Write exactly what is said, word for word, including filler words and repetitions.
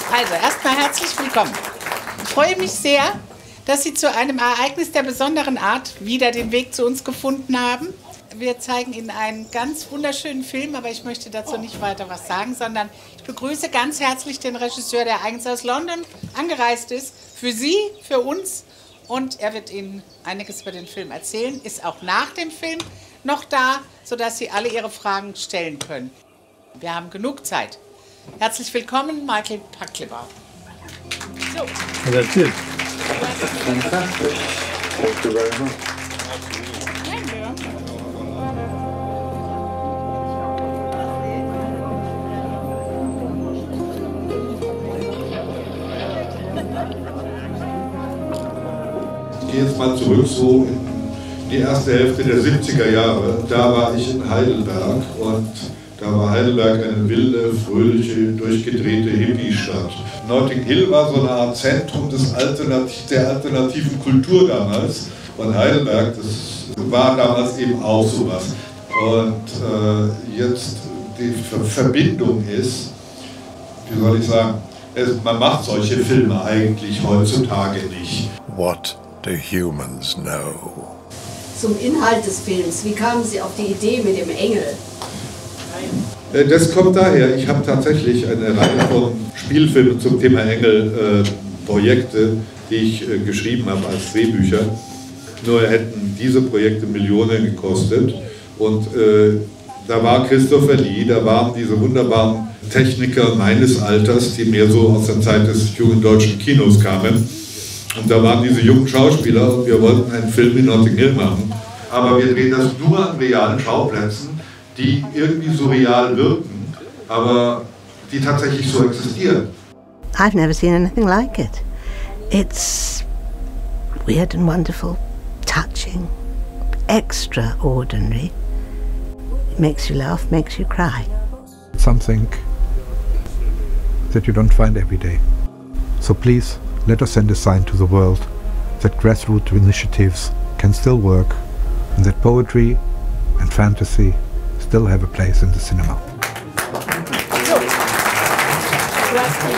Also, erstmal herzlich willkommen. Ich freue mich sehr, dass Sie zu einem Ereignis der besonderen Art wieder den Weg zu uns gefunden haben. Wir zeigen Ihnen einen ganz wunderschönen Film, aber ich möchte dazu nicht weiter was sagen, sondern ich begrüße ganz herzlich den Regisseur, der eigens aus London angereist ist, für Sie, für uns. Und er wird Ihnen einiges über den Film erzählen, ist auch nach dem Film noch da, sodass Sie alle Ihre Fragen stellen können. Wir haben genug Zeit. Herzlich willkommen, Michael Packlibber. So. That's it. Fantastic. Thank you very much. Ich gehe jetzt mal zurück so in die erste Hälfte der siebziger Jahre. Da war ich in Heidelberg und da war Heidelberg eine wilde, fröhliche, durchgedrehte Hippie-Stadt. Notting Hill war so eine Art Zentrum des Alternativ der alternativen Kultur damals. Und Heidelberg, das war damals eben auch sowas. Und äh, jetzt die Ver Verbindung ist, wie soll ich sagen, es, man macht solche Filme eigentlich heutzutage nicht. What do humans know? Zum Inhalt des Films, wie kamen Sie auf die Idee mit dem Engel? Das kommt daher, ich habe tatsächlich eine Reihe von Spielfilmen zum Thema Engel, äh, Projekte, die ich äh, geschrieben habe als Drehbücher. Nur hätten diese Projekte Millionen gekostet. Und äh, da war Christopher Lee, da waren diese wunderbaren Techniker meines Alters, die mehr so aus der Zeit des jungen deutschen Kinos kamen. Und da waren diese jungen Schauspieler und wir wollten einen Film in Notting Hill machen. Aber wir drehen das nur an realen Schauplätzen, die irgendwie so real wirken, aber die tatsächlich so existieren. I've never seen anything like it. It's weird and wonderful, touching, extraordinary. It makes you laugh, makes you cry. Something that you don't find every day. So please, let us send a sign to the world that grassroots initiatives can still work and that poetry and fantasy still have a place in the cinema. So. Du hast